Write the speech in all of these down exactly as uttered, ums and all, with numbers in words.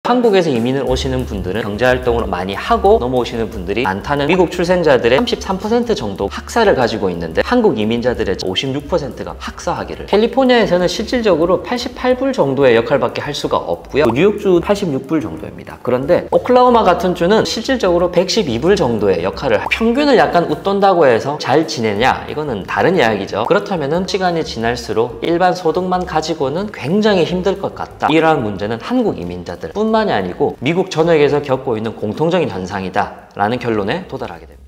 한국에서 이민을 오시는 분들은 경제활동을 많이 하고 넘어오시는 분들이 많다는 미국 출생자들의 삼십삼 퍼센트 정도 학사를 가지고 있는데 한국 이민자들의 오십육 퍼센트가 학사학위를, 캘리포니아에서는 실질적으로 팔십팔 불 정도의 역할밖에 할 수가 없고요. 뉴욕주 팔십육 불 정도입니다. 그런데 오클라호마 같은 주는 실질적으로 백십이 불 정도의 역할을, 평균을 약간 웃돈다고 해서 잘 지내냐? 이거는 다른 이야기죠. 그렇다면 시간이 지날수록 일반 소득만 가지고는 굉장히 힘들 것 같다. 이러한 문제는 한국 이민자들 뿐만이 아니고 미국 전역에서 겪고 있는 공통적인 현상이다 라는 결론에 도달하게 됩니다.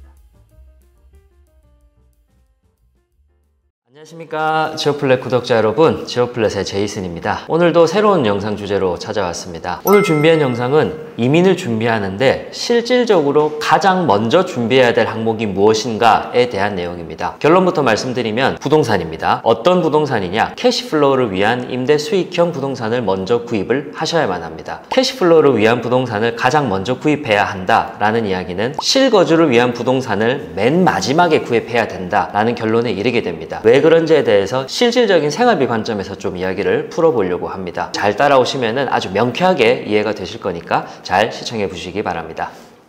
안녕하십니까, 지오플랫 구독자 여러분, 지오플랫의 제이슨입니다. 오늘도 새로운 영상 주제로 찾아왔습니다. 오늘 준비한 영상은 이민을 준비하는데 실질적으로 가장 먼저 준비해야 될 항목이 무엇인가에 대한 내용입니다. 결론부터 말씀드리면 부동산입니다. 어떤 부동산이냐? 캐시플로우를 위한 임대 수익형 부동산을 먼저 구입을 하셔야만 합니다. 캐시플로우를 위한 부동산을 가장 먼저 구입해야 한다라는 이야기는 실거주를 위한 부동산을 맨 마지막에 구입해야 된다라는 결론에 이르게 됩니다. 왜 그런지에 대해서 실질적인 생활비 관점에서 좀 이야기를 풀어보려고 합니다. 잘 따라오시면 아주 명쾌하게 이해가 되실 거니까 잘 시청해 보시기 바랍니다.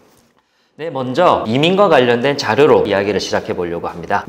네, 먼저 이민과 관련된 자료로 이야기를 시작해 보려고 합니다.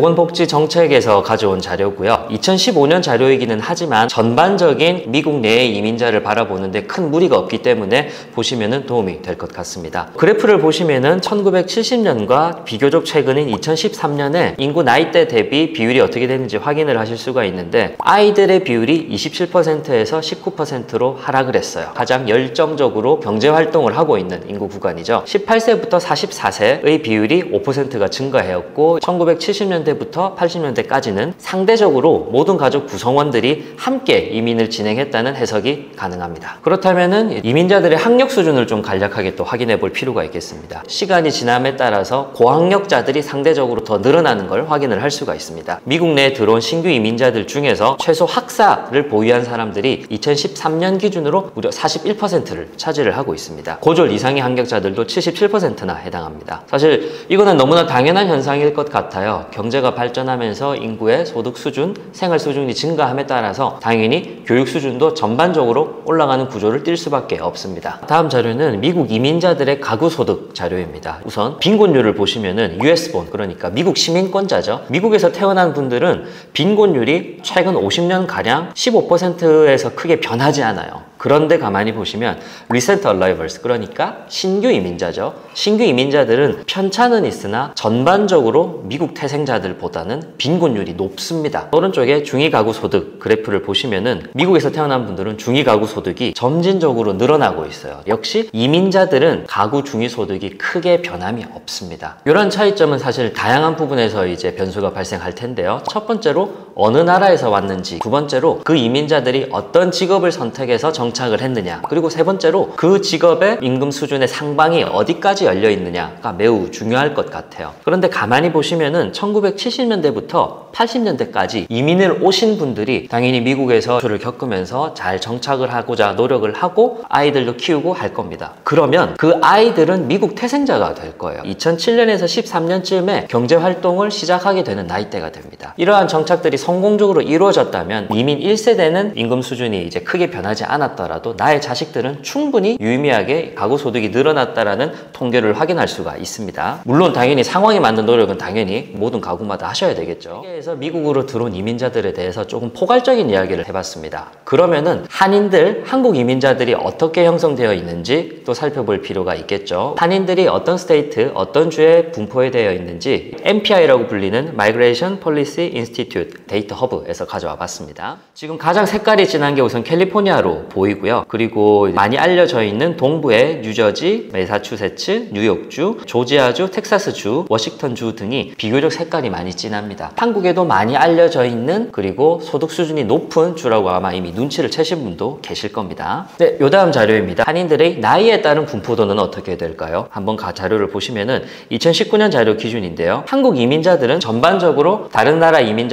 국제보건복지정책에서 가져온 자료고요. 이천십오 년 자료이기는 하지만 전반적인 미국 내의 이민자를 바라보는데 큰 무리가 없기 때문에 보시면 도움이 될 것 같습니다. 그래프를 보시면 천구백칠십 년과 비교적 최근인 이천십삼 년에 인구 나이대 대비 비율이 어떻게 되는지 확인을 하실 수가 있는데, 아이들의 비율이 이십칠 퍼센트에서 십구 퍼센트로 하락을 했어요. 가장 열정적으로 경제활동을 하고 있는 인구 구간이죠. 십팔 세부터 사십사 세의 비율이 오 퍼센트가 증가하였고, 천구백칠십 년대부터 팔십 년대까지는 상대적으로 모든 가족 구성원들이 함께 이민을 진행했다는 해석이 가능합니다. 그렇다면 이민자들의 학력 수준을 좀 간략하게 또 확인해 볼 필요가 있겠습니다. 시간이 지남에 따라서 고학력자들이 상대적으로 더 늘어나는 걸 확인을 할 수가 있습니다. 미국 내에 들어온 신규 이민자들 중에서 최소 학사를 보유한 사람들이 이천십삼 년 기준으로 무려 사십일 퍼센트를 차지를 하고 있습니다. 고졸 이상의 학력자들도 칠십칠 퍼센트 나 해당합니다. 사실 이거는 너무나 당연한 현상일 것 같아요. 경제가 발전하면서 인구의 소득 수준, 생활 수준이 증가함에 따라서 당연히 교육 수준도 전반적으로 올라가는 구조를 띌 수밖에 없습니다. 다음 자료는 미국 이민자들의 가구 소득 자료입니다. 우선 빈곤율을 보시면은 유에스본, 그러니까 미국 시민권자죠. 미국에서 태어난 분들은 빈곤율이 최근 오십 년가량 십오 퍼센트에서 크게 변하지 않아요. 그런데 가만히 보시면 recent arrivals, 그러니까 신규 이민자죠. 신규 이민자들은 편차는 있으나 전반적으로 미국 태생자들보다는 빈곤율이 높습니다. 오른쪽에 중위가구 소득 그래프를 보시면은 미국에서 태어난 분들은 중위가구 소득이 점진적으로 늘어나고 있어요. 역시 이민자들은 가구 중위소득이 크게 변함이 없습니다. 이런 차이점은 사실 다양한 부분에서 이제 변수가 발생할 텐데요. 첫 번째로 어느 나라에서 왔는지, 두 번째로 그 이민자들이 어떤 직업을 선택해서 정착을 했느냐, 그리고 세 번째로 그 직업의 임금 수준의 상방이 어디까지 열려 있느냐가 매우 중요할 것 같아요. 그런데 가만히 보시면은 천구백칠십 년대부터 팔십 년대까지 이민을 오신 분들이 당연히 미국에서 수를 겪으면서 잘 정착을 하고자 노력을 하고 아이들도 키우고 할 겁니다. 그러면 그 아이들은 미국 태생자가 될 거예요. 이천칠 년에서 십삼 년쯤에 경제활동을 시작하게 되는 나이대가 됩니다. 이러한 정착들이 성공적으로 이루어졌다면 이민 일 세대는 임금 수준이 이제 크게 변하지 않았더라도 나의 자식들은 충분히 유의미하게 가구 소득이 늘어났다라는 통계를 확인할 수가 있습니다. 물론 당연히 상황에 맞는 노력은 당연히 모든 가구마다 하셔야 되겠죠. 그래서 미국으로 들어온 이민자들에 대해서 조금 포괄적인 이야기를 해봤습니다. 그러면은 한인들, 한국 이민자들이 어떻게 형성되어 있는지 또 살펴볼 필요가 있겠죠. 한인들이 어떤 스테이트, 어떤 주에 분포되어 있는지 엠피아이라고 불리는 Migration Policy Institute 데이터 허브에서 가져와 봤습니다. 지금 가장 색깔이 진한 게 우선 캘리포니아로 보이고요. 그리고 많이 알려져 있는 동부의 뉴저지, 매사추세츠, 뉴욕주, 조지아주, 텍사스주, 워싱턴주 등이 비교적 색깔이 많이 진합니다. 한국에도 많이 알려져 있는, 그리고 소득 수준이 높은 주라고 아마 이미 눈치를 채신 분도 계실 겁니다. 네, 요 다음 자료입니다. 한인들의 나이에 따른 분포도는 어떻게 될까요? 한번 가 자료를 보시면은 이천십구 년 자료 기준인데요. 한국 이민자들은 전반적으로 다른 나라 이민자들보다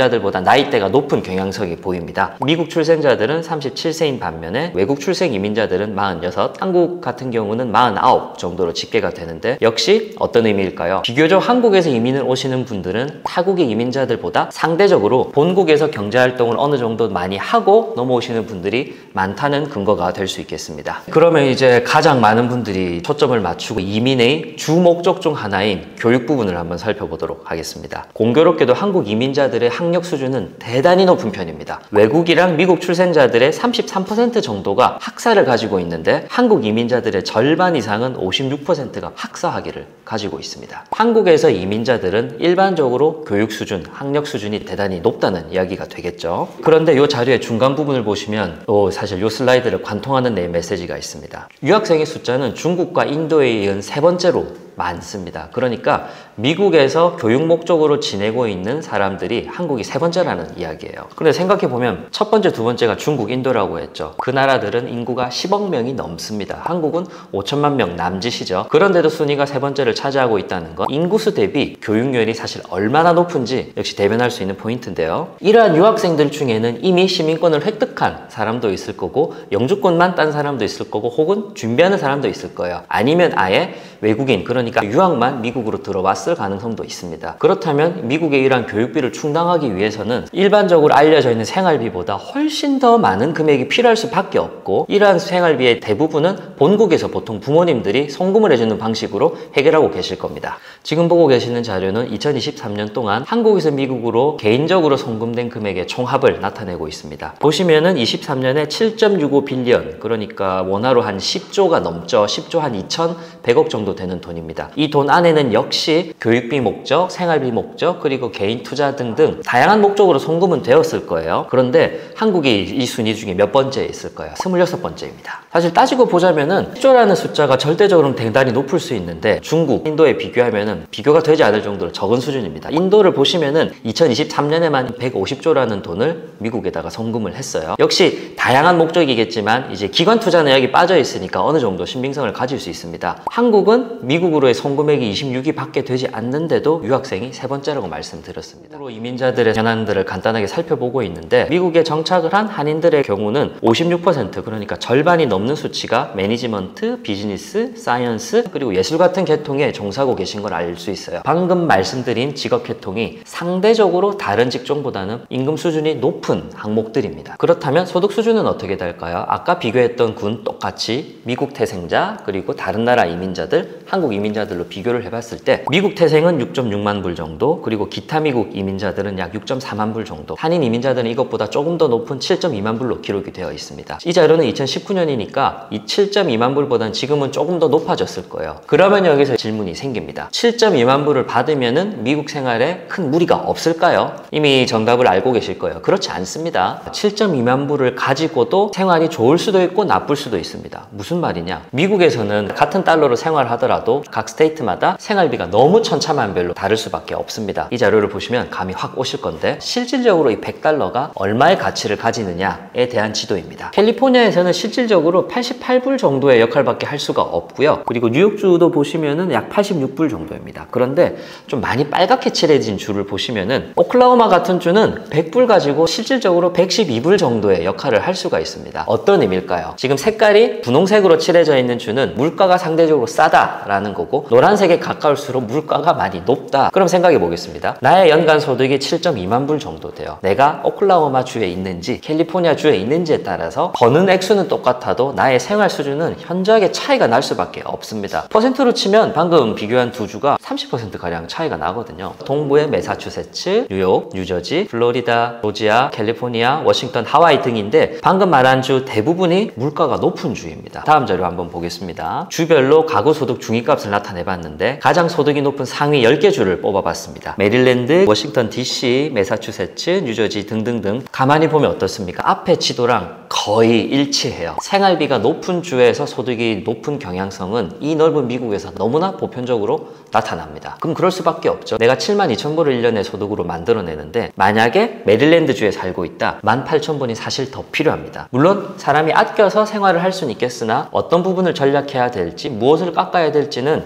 나이대가 높은 경향성이 보입니다. 미국 출생자들은 삼십칠 세인 반면에 외국 출생 이민자들은 사십육, 한국 같은 경우는 사십구 정도로 집계가 되는데 역시 어떤 의미일까요? 비교적 한국에서 이민을 오시는 분들은 타국의 이민자들보다 상대적으로 본국에서 경제활동을 어느 정도 많이 하고 넘어오시는 분들이 많다는 근거가 될 수 있겠습니다. 그러면 이제 가장 많은 분들이 초점을 맞추고 이민의 주 목적 중 하나인 교육 부분을 한번 살펴보도록 하겠습니다. 공교롭게도 한국 이민자들의 학력 수준은 대단히 높은 편입니다. 외국이랑 미국 출생자들의 삼십삼 퍼센트 정도가 학사를 가지고 있는데 한국 이민자들의 절반 이상은 오십육 퍼센트가 학사 학위를 가지고 있습니다. 한국에서 이민자들은 일반적으로 교육 수준, 학력 수준이 대단히 높다는 이야기가 되겠죠. 그런데 이 자료의 중간 부분을 보시면 오, 사실 이 슬라이드를 관통하는 내 메시지가 있습니다. 유학생의 숫자는 중국과 인도에 이은 세 번째로 많습니다. 그러니까 미국에서 교육 목적으로 지내고 있는 사람들이 한국이 세 번째라는 이야기예요. 그런데 생각해보면 첫 번째, 두 번째가 중국, 인도라고 했죠. 그 나라들은 인구가 십억 명이 넘습니다. 한국은 오천만 명 남짓이죠. 그런데도 순위가 세 번째를 차지하고 있다는 건 인구수 대비 교육열이 사실 얼마나 높은지 역시 대변할 수 있는 포인트인데요. 이러한 유학생들 중에는 이미 시민권을 획득한 사람도 있을 거고 영주권만 딴 사람도 있을 거고 혹은 준비하는 사람도 있을 거예요. 아니면 아예 외국인, 그러니까 유학만 미국으로 들어왔을 가능성도 있습니다. 그렇다면 미국의 이러한 교육비를 충당하기 위해서는 일반적으로 알려져 있는 생활비보다 훨씬 더 많은 금액이 필요할 수밖에 없고 이러한 생활비의 대부분은 본국에서 보통 부모님들이 송금을 해주는 방식으로 해결하고 계실 겁니다. 지금 보고 계시는 자료는 이천이십삼 년 동안 한국에서 미국으로 개인적으로 송금된 금액의 총합을 나타내고 있습니다. 보시면은 이십삼 년에 칠 점 육오 빌리언, 그러니까 원화로 한 십조가 넘죠. 십조 한 이천백억 정도 되는 돈입니다. 이 돈 안에는 역시 교육비 목적, 생활비 목적, 그리고 개인 투자 등등 다양한 목적으로 송금은 되었을 거예요. 그런데 한국이 이 순위 중에 몇 번째에 있을 거예요? 스물여섯 번째입니다. 사실 따지고 보자면은 십조라는 숫자가 절대적으로는 대단히 높을 수 있는데 중국, 인도에 비교하면은 비교가 되지 않을 정도로 적은 수준입니다. 인도를 보시면은 이천이십삼 년에만 백오십조라는 돈을 미국에다가 송금을 했어요. 역시 다양한 목적이겠지만 이제 기관 투자 내역이 빠져 있으니까 어느 정도 신빙성을 가질 수 있습니다. 한국은 미국으로의 송금액이 이십육이 밖에 되지 않는데도 유학생이 세 번째라고 말씀드렸습니다. 이민자들의 현안들을 간단하게 살펴보고 있는데 미국에 정착을 한 한인들의 경우는 오십육 퍼센트, 그러니까 절반이 넘는 수치가 매니지먼트, 비즈니스, 사이언스, 그리고 예술 같은 계통에 종사하고 계신 걸 알 수 있어요. 방금 말씀드린 직업 계통이 상대적으로 다른 직종보다는 임금 수준이 높은 항목들입니다. 그렇다면 소득 수준은 어떻게 될까요? 아까 비교했던 군 똑같이 미국 태생자 그리고 다른 나라 이민자들, 한국 이민자들로 비교를 해봤을 때 미국 태생은 육 점 육만 불 정도, 그리고 기타 미국 이민자들은 약 육 점 사만 불 정도, 한인 이민자들은 이것보다 조금 더 높은 칠 점 이만 불로 기록이 되어 있습니다. 이 자료는 이천십구 년이니까 이 칠 점 이만 불보다는 지금은 조금 더 높아졌을 거예요. 그러면 여기서 질문이 생깁니다. 칠 점 이만 불을 받으면은 미국 생활에 큰 무리가 없을까요? 이미 정답을 알고 계실 거예요. 그렇지 않습니다. 칠 점 이만 불을 가지고도 생활이 좋을 수도 있고 나쁠 수도 있습니다. 무슨 말이냐? 미국에서는 같은 달러로 생활하더라도 각 스테이트마다 생활비가 너무 천차만별로 다를 수밖에 없습니다. 이 자료를 보시면 감이 확 오실 건데 실질적으로 이 백 달러가 얼마의 가치를 가지느냐에 대한 지도입니다. 캘리포니아에서는 실질적으로 팔십팔 불 정도의 역할밖에 할 수가 없고요. 그리고 뉴욕주도 보시면은 약 팔십육 불 정도입니다. 그런데 좀 많이 빨갛게 칠해진 주를 보시면은 오클라호마 같은 주는 백 불 가지고 실질적으로 백십이 불 정도의 역할을 할 수가 있습니다. 어떤 의미일까요? 지금 색깔이 분홍색으로 칠해져 있는 주는 물가가 상대적으로 싸다라는 거고 노란색에 가까울수록 물가가 많이 높다. 그럼 생각해 보겠습니다. 나의 연간 소득이 칠 점 이만 불 정도 돼요. 내가 오클라호마 주에 있는지 캘리포니아 주에 있는지에 따라서 버는 액수는 똑같아도 나의 생활 수준은 현저하게 차이가 날 수밖에 없습니다. 퍼센트로 치면 방금 비교한 두 주가 삼십 퍼센트 가량 차이가 나거든요. 동부의 매사추세츠, 뉴욕, 뉴저지, 플로리다, 조지아, 캘리포니아, 워싱턴, 하와이 등인데 방금 말한 주 대부분이 물가가 높은 주입니다. 다음 자료 한번 보겠습니다. 주별로 가구 소득 중위값을 나타내 봤는데 가장 소득이 높은 상위 열 개 주를 뽑아봤습니다. 메릴랜드, 워싱턴 디씨, 매사추세츠, 뉴저지 등등등. 가만히 보면 어떻습니까? 앞에 지도랑 거의 일치해요. 생활비가 높은 주에서 소득이 높은 경향성은 이 넓은 미국에서 너무나 보편적으로 나타납니다. 그럼 그럴 수밖에 없죠. 내가 칠만 이천 불을 일 년의 소득으로 만들어내는데 만약에 메릴랜드 주에 살고 있다, 만 팔천 불이 사실 더 필요합니다. 물론 사람이 아껴서 생활을 할 수는 있겠으나 어떤 부분을 전략해야 될지 무엇을 깎아야 될지는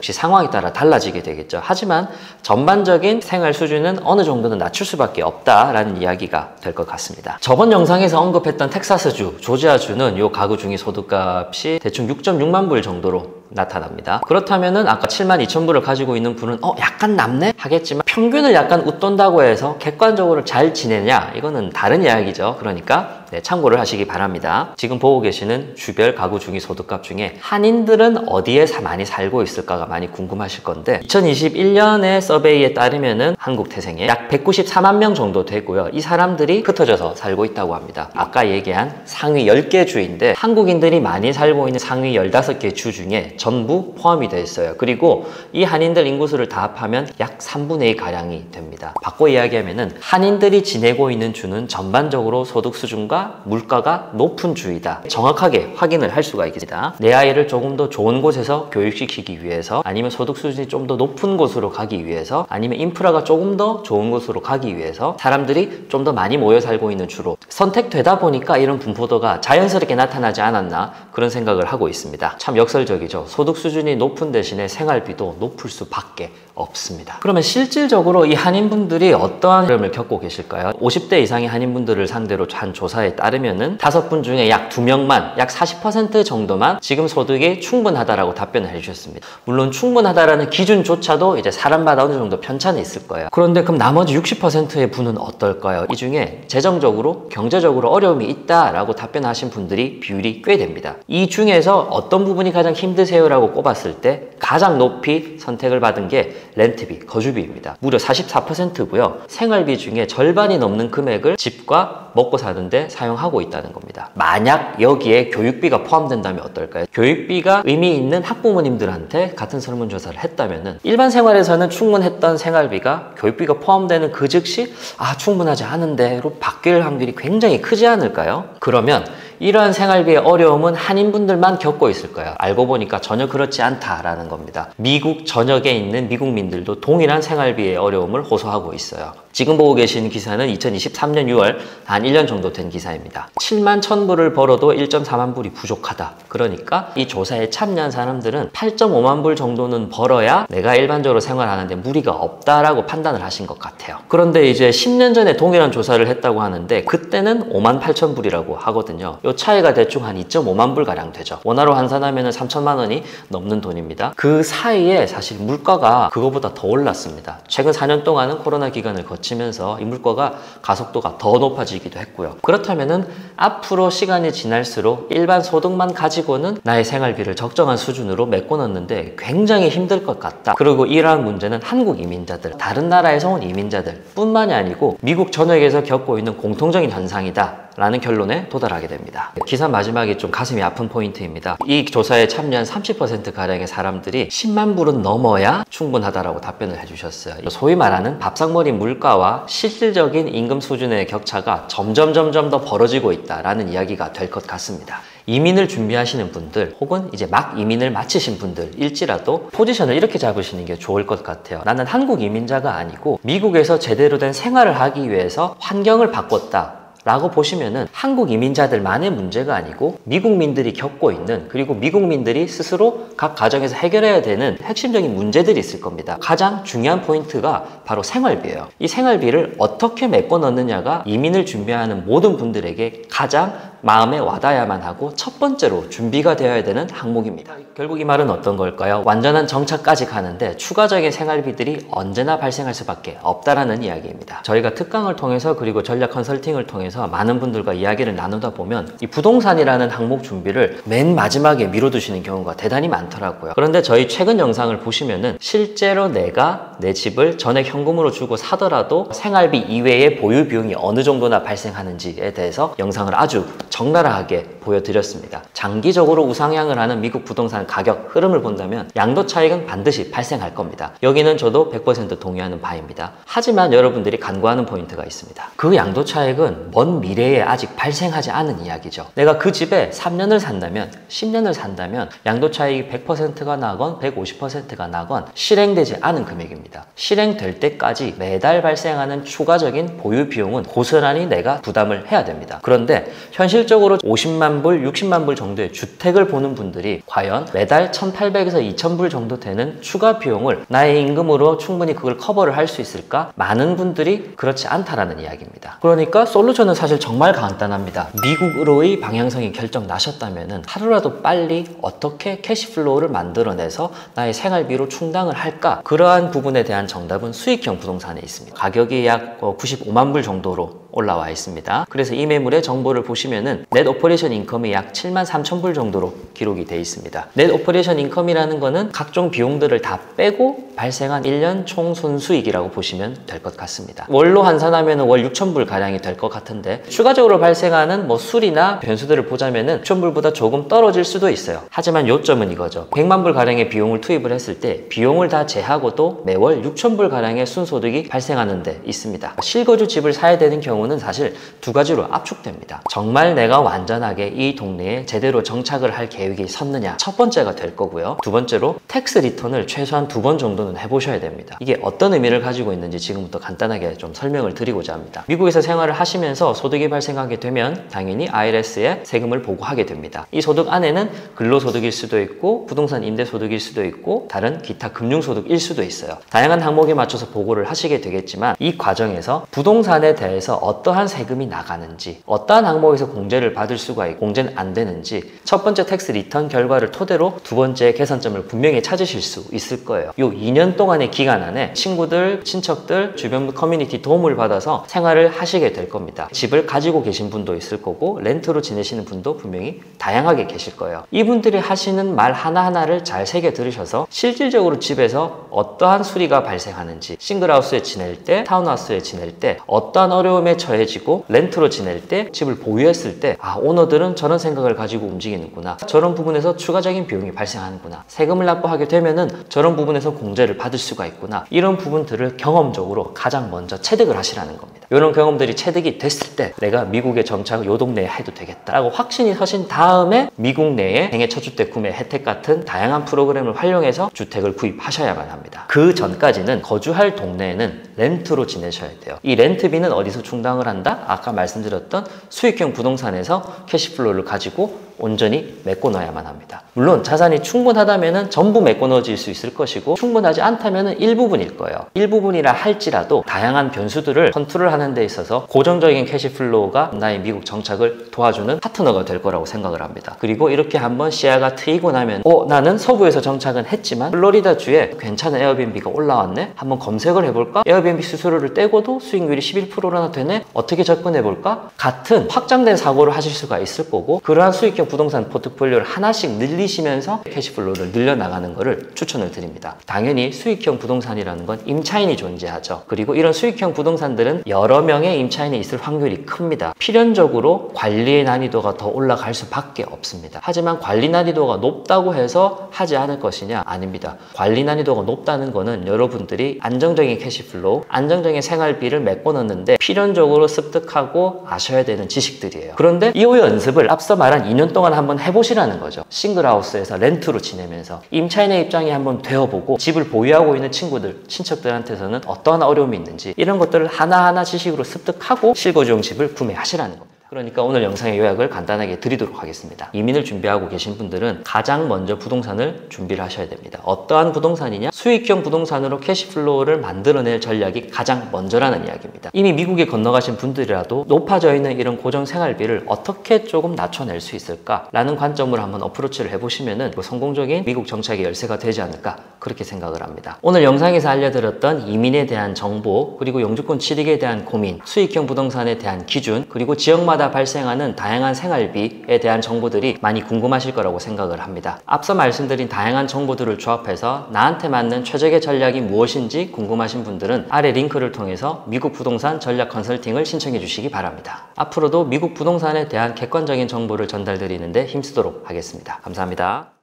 역시 상황에 따라 달라지게 되겠죠. 하지만 전반적인 생활 수준은 어느 정도는 낮출 수밖에 없다라는 이야기가 될 것 같습니다. 저번 영상에서 언급했던 텍사스주, 조지아주는 이 가구 중위 소득값이 대충 육 점 육만 불 정도로 나타납니다. 그렇다면은 아까 칠만 이천 불을 가지고 있는 분은 어 약간 남네? 하겠지만 평균을 약간 웃돈다고 해서 객관적으로 잘 지내냐? 이거는 다른 이야기죠. 그러니까 네, 참고를 하시기 바랍니다. 지금 보고 계시는 주별 가구 중위 소득값 중에 한인들은 어디에 많이 살고 있을까가 많이 궁금하실 건데 이천이십일 년의 서베이에 따르면은 한국 태생에 약 백구십사만 명 정도 되고요. 이 사람들이 흩어져서 살고 있다고 합니다. 아까 얘기한 상위 열 개 주인데 한국인들이 많이 살고 있는 상위 열다섯 개 주 중에 전부 포함이 되어 있어요. 그리고 이 한인들 인구수를 다 합하면 약 삼분의 이 가량이 됩니다. 바꿔 이야기하면은 한인들이 지내고 있는 주는 전반적으로 소득 수준과 물가가 높은 주이다. 정확하게 확인을 할 수가 있습니다. 내 아이를 조금 더 좋은 곳에서 교육시키기 위해서 아니면 소득 수준이 좀 더 높은 곳으로 가기 위해서 아니면 인프라가 조금 더 좋은 곳으로 가기 위해서 사람들이 좀 더 많이 모여 살고 있는 주로 선택되다 보니까 이런 분포도가 자연스럽게 나타나지 않았나 그런 생각을 하고 있습니다. 참 역설적이죠. 소득 수준이 높은 대신에 생활비도 높을 수밖에 없습니다. 그러면 실질적으로 이 한인분들이 어떠한 흐름을 겪고 계실까요? 오십 대 이상의 한인분들을 상대로 한 조사에 따르면은 다섯 분 중에 약 두 명만, 약 사십 퍼센트 정도만 지금 소득이 충분하다라고 답변을 해주셨습니다. 물론 충분하다라는 기준조차도 이제 사람마다 어느 정도 편차는 있을 거예요. 그런데 그럼 나머지 육십 퍼센트의 분은 어떨까요? 이 중에 재정적으로, 경제적으로 어려움이 있다라고 답변하신 분들이 비율이 꽤 됩니다. 이 중에서 어떤 부분이 가장 힘드세요라고 꼽았을 때 가장 높이 선택을 받은 게 렌트비, 거주비입니다. 무려 사십사 퍼센트고요. 생활비 중에 절반이 넘는 금액을 집과 먹고 사는데 사용하고 있다는 겁니다. 만약 여기에 교육비가 포함된다면 어떨까요? 교육비가 의미 있는 학부모님들한테 같은 설문조사를 했다면은 일반 생활에서는 충분했던 생활비가 교육비가 포함되는 그 즉시 아 충분하지 않은데로 바뀔 확률이 굉장히 크지 않을까요? 그러면 이러한 생활비의 어려움은 한인분들만 겪고 있을 거예요. 알고 보니까 전혀 그렇지 않다라는 겁니다. 미국 전역에 있는 미국민들도 동일한 생활비의 어려움을 호소하고 있어요. 지금 보고 계신 기사는 이천이십삼 년 유월 한 일 년 정도 된 기사입니다. 칠만 천 불을 벌어도 일 점 사만 불이 부족하다. 그러니까 이 조사에 참여한 사람들은 팔 점 오만 불 정도는 벌어야 내가 일반적으로 생활하는데 무리가 없다라고 판단을 하신 것 같아요. 그런데 이제 십 년 전에 동일한 조사를 했다고 하는데 그때는 오만 팔천 불이라고 하거든요. 이 차이가 대충 한 이 점 오만 불 가량 되죠. 원화로 환산하면 삼천만 원이 넘는 돈입니다. 그 사이에 사실 물가가 그거보다 더 올랐습니다. 최근 사 년 동안은 코로나 기간을 거치면서 이 물가가 가속도가 더 높아지기도 했고요. 그렇다면은 앞으로 시간이 지날수록 일반 소득만 가지고는 나의 생활비를 적정한 수준으로 메꿔넣는데 굉장히 힘들 것 같다. 그리고 이러한 문제는 한국 이민자들, 다른 나라에서 온 이민자들 뿐만이 아니고 미국 전역에서 겪고 있는 공통적인 현상이다 라는 결론에 도달하게 됩니다. 기사 마지막에 좀 가슴이 아픈 포인트입니다. 이 조사에 참여한 삼십 퍼센트 가량의 사람들이 십만 불은 넘어야 충분하다라고 답변을 해주셨어요. 소위 말하는 밥상머리 물가와 실질적인 임금 수준의 격차가 점점 점점 더 벌어지고 있다라는 이야기가 될 것 같습니다. 이민을 준비하시는 분들 혹은 이제 막 이민을 마치신 분들일지라도 포지션을 이렇게 잡으시는 게 좋을 것 같아요. 나는 한국 이민자가 아니고 미국에서 제대로 된 생활을 하기 위해서 환경을 바꿨다 라고 보시면은 한국 이민자들만의 문제가 아니고 미국민들이 겪고 있는 그리고 미국민들이 스스로 각 가정에서 해결해야 되는 핵심적인 문제들이 있을 겁니다. 가장 중요한 포인트가 바로 생활비예요. 이 생활비를 어떻게 메꿔 넣느냐가 이민을 준비하는 모든 분들에게 가장 마음에 와닿아야만 하고 첫 번째로 준비가 되어야 되는 항목입니다. 결국 이 말은 어떤 걸까요? 완전한 정착까지 가는데 추가적인 생활비들이 언제나 발생할 수밖에 없다라는 이야기입니다. 저희가 특강을 통해서 그리고 전략 컨설팅을 통해서 많은 분들과 이야기를 나누다 보면 이 부동산이라는 항목 준비를 맨 마지막에 미뤄두시는 경우가 대단히 많더라고요. 그런데 저희 최근 영상을 보시면은 실제로 내가 내 집을 전액 현금으로 주고 사더라도 생활비 이외의 보유 비용이 어느 정도나 발생하는지에 대해서 영상을 아주 적나라하게 보여드렸습니다. 장기적으로 우상향을 하는 미국 부동산 가격 흐름을 본다면 양도 차익은 반드시 발생할 겁니다. 여기는 저도 백 퍼센트 동의하는 바입니다. 하지만 여러분들이 간과하는 포인트가 있습니다. 그 양도 차익은 먼 미래에 아직 발생하지 않은 이야기죠. 내가 그 집에 삼 년을 산다면 십 년을 산다면 양도 차익이 백 퍼센트가 나건 백오십 퍼센트가 나건 실행되지 않은 금액입니다. 실행될 때까지 매달 발생하는 추가적인 보유 비용은 고스란히 내가 부담을 해야 됩니다. 그런데 현실적으로 오십만 오십만 불, 육십만 불 정도의 주택을 보는 분들이 과연 매달 천팔백에서 이천 불 정도 되는 추가 비용을 나의 임금으로 충분히 그걸 커버를 할 수 있을까? 많은 분들이 그렇지 않다라는 이야기입니다. 그러니까 솔루션은 사실 정말 간단합니다. 미국으로의 방향성이 결정 나셨다면 하루라도 빨리 어떻게 캐시플로우를 만들어내서 나의 생활비로 충당을 할까? 그러한 부분에 대한 정답은 수익형 부동산에 있습니다. 가격이 약 구십오만 불 정도로 올라와 있습니다. 그래서 이 매물의 정보를 보시면은 넷 오퍼레이션 인컴이 약 칠만 삼천 불 정도로 기록이 되어 있습니다. 넷 오퍼레이션 인컴이라는 거는 각종 비용들을 다 빼고 발생한 일 년 총 순수익이라고 보시면 될 것 같습니다. 월로 환산하면 월 육천 불 가량이 될 것 같은데 추가적으로 발생하는 뭐 수리나 변수들을 보자면은 육천 불보다 조금 떨어질 수도 있어요. 하지만 요점은 이거죠. 백만 불 가량의 비용을 투입을 했을 때 비용을 다 제하고도 매월 육천 불 가량의 순소득이 발생하는 데 있습니다. 실거주 집을 사야 되는 경우는 사실 두 가지로 압축됩니다. 정말 내가 완전하게 이 동네에 제대로 정착을 할 계획이 섰느냐, 첫 번째가 될 거고요. 두 번째로 텍스 리턴을 최소한 두 번 정도는 해보셔야 됩니다. 이게 어떤 의미를 가지고 있는지 지금부터 간단하게 좀 설명을 드리고자 합니다. 미국에서 생활을 하시면서 소득이 발생하게 되면 당연히 아이알에스에 세금을 보고하게 됩니다. 이 소득 안에는 근로소득일 수도 있고 부동산 임대소득일 수도 있고 다른 기타 금융소득일 수도 있어요. 다양한 항목에 맞춰서 보고를 하시게 되겠지만 이 과정에서 부동산에 대해서 어떠한 세금이 나가는지, 어떠한 항목에서 공제를 받을 수가 있고 공제는 안 되는지 첫 번째 텍스 리턴 결과를 토대로 두 번째 개선점을 분명히 찾으실 수 있을 거예요. 요 이 년 동안의 기간 안에 친구들, 친척들, 주변 커뮤니티 도움을 받아서 생활을 하시게 될 겁니다. 집을 가지고 계신 분도 있을 거고 렌트로 지내시는 분도 분명히 다양하게 계실 거예요. 이분들이 하시는 말 하나하나를 잘 새겨 들으셔서 실질적으로 집에서 어떠한 수리가 발생하는지, 싱글하우스에 지낼 때, 타운하우스에 지낼 때 어떠한 어려움에 처해지고 렌트로 지낼 때, 집을 보유했을 때 아, 오너들은 저런 생각을 가지고 움직이는구나, 저런 부분에서 추가적인 비용이 발생하는구나, 세금을 납부하게 되면은 저런 부분에서 공제를 받을 수가 있구나, 이런 부분들을 경험적으로 가장 먼저 체득을 하시라는 겁니다. 이런 경험들이 체득이 됐을 때 내가 미국의 정착을 요 동네에 해도 되겠다라고 확신이 서신 다음에 미국 내에 생애 첫 주택 구매 혜택 같은 다양한 프로그램을 활용해서 주택을 구입하셔야만 합니다. 그 전까지는 거주할 동네에는 렌트로 지내셔야 돼요. 이 렌트비는 어디서 충당을 한다? 아까 말씀드렸던 수익형 부동산에서 캐시플로우를 가지고 온전히 메꿔 넣어야만 합니다. 물론 자산이 충분하다면 전부 메꿔 넣어질 수 있을 것이고 충분하지 않다면 일부분일 거예요. 일부분이라 할지라도 다양한 변수들을 컨트롤하는 데 있어서 고정적인 캐시플로우가 나의 미국 정착을 도와주는 파트너가 될 거라고 생각을 합니다. 그리고 이렇게 한번 시야가 트이고 나면 어 나는 서부에서 정착은 했지만 플로리다주에 괜찮은 에어비앤비가 올라왔네? 한번 검색을 해볼까? 에어비앤비 수수료를 떼고도 수익률이 십일 퍼센트나 되네? 어떻게 접근해볼까? 같은 확장된 사고를 하실 수가 있을 거고 그러한 수익형 부동산 포트폴리오를 하나씩 늘리시면서 캐시플로우를 늘려나가는 것을 추천을 드립니다. 당연히 수익형 부동산이라는 건 임차인이 존재하죠. 그리고 이런 수익형 부동산들은 여러 명의 임차인이 있을 확률이 큽니다. 필연적으로 관리의 난이도가 더 올라갈 수밖에 없습니다. 하지만 관리 난이도가 높다고 해서 하지 않을 것이냐? 아닙니다. 관리 난이도가 높다는 거는 여러분들이 안정적인 캐시플로우, 안정적인 생활비를 메꿔 넣는데 필연적으로 습득하고 아셔야 되는 지식들이에요. 그런데 이 연습을 앞서 말한 이 년 동안 한번 해보시라는 거죠. 싱글하우스에서 렌트로 지내면서 임차인의 입장에 한번 되어보고 집을 보유하고 있는 친구들, 친척들한테서는 어떠한 어려움이 있는지 이런 것들을 하나하나 지식으로 습득하고 실거주용 집을 구매하시라는 겁니다. 그러니까 오늘 영상의 요약을 간단하게 드리도록 하겠습니다. 이민을 준비하고 계신 분들은 가장 먼저 부동산을 준비를 하셔야 됩니다. 어떠한 부동산이냐? 수익형 부동산으로 캐시플로우를 만들어낼 전략이 가장 먼저라는 이야기입니다. 이미 미국에 건너가신 분들이라도 높아져 있는 이런 고정 생활비를 어떻게 조금 낮춰낼 수 있을까라는 관점으로 한번 어프로치를 해보시면은 성공적인 미국 정착의 열쇠가 되지 않을까 그렇게 생각을 합니다. 오늘 영상에서 알려드렸던 이민에 대한 정보, 그리고 영주권 취득에 대한 고민, 수익형 부동산에 대한 기준, 그리고 지역마다 발생하는 다양한 생활비에 대한 정보들이 많이 궁금하실 거라고 생각을 합니다. 앞서 말씀드린 다양한 정보들을 조합해서 나한테 맞는 최적의 전략이 무엇인지 궁금하신 분들은 아래 링크를 통해서 미국 부동산 전략 컨설팅을 신청해 주시기 바랍니다. 앞으로도 미국 부동산에 대한 객관적인 정보를 전달드리는데 힘쓰도록 하겠습니다. 감사합니다.